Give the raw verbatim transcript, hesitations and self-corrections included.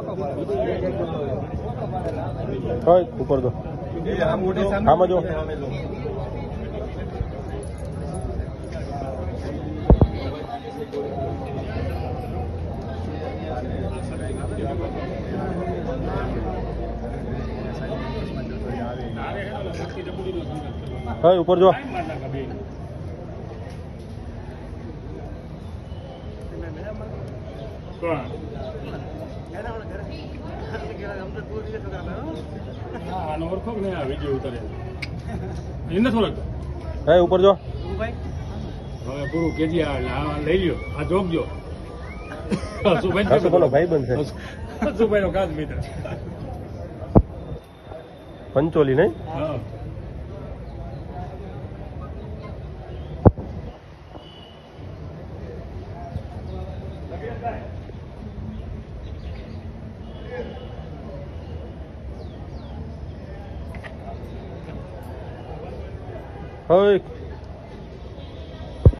હોય ઉપર દો આમાં જો હોય ઉપર જો ઉપર જો હવે પૂરું કેજી લઈ લ્યો આ જોગજો બોલો ભાઈ બનશે સુભાઈ નો ખાસ મિત્ર પંચોલી નહીં હોય